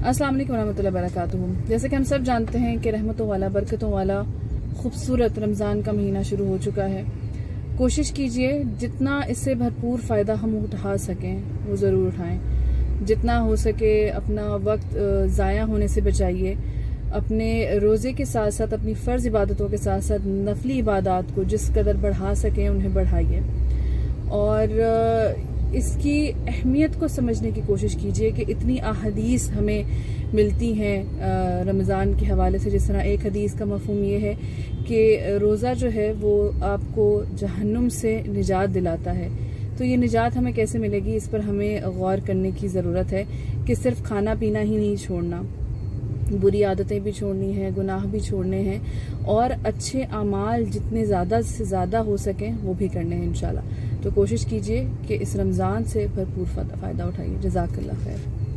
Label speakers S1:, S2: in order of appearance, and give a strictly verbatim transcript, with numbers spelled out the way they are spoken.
S1: अस्सलाम वालेकुम रहमतुल्लाहि वबरकातुहू। जैसे कि हम सब जानते हैं कि रहमतों वाला बरकतों वाला खूबसूरत रमज़ान का महीना शुरू हो चुका है। कोशिश कीजिए जितना इससे भरपूर फ़ायदा हम उठा सकें वो ज़रूर उठाएं। जितना हो सके अपना वक्त ज़ाया होने से बचाइए। अपने रोज़े के साथ साथ अपनी फ़र्ज़ इबादतों के साथ साथ नफली इबादत को जिस कदर बढ़ा सकें उन्हें बढ़ाइए और इसकी अहमियत को समझने की कोशिश कीजिए कि इतनी अहादीस हमें मिलती हैं रमज़ान के हवाले से। जिस तरह एक हदीस का मफ़हूम ये है कि रोज़ा जो है वो आपको जहन्नुम से निजात दिलाता है। तो ये निजात हमें कैसे मिलेगी, इस पर हमें गौर करने की ज़रूरत है कि सिर्फ खाना पीना ही नहीं छोड़ना, बुरी आदतें भी छोड़नी है, गुनाह भी छोड़ने हैं और अच्छे अमाल जितने ज़्यादा से ज़्यादा हो सकें वो भी करने हैं इंशाल्लाह। तो कोशिश कीजिए कि इस रमज़ान से भरपूर फ़ायदा उठाइए। जज़ाकल्लाह खैर।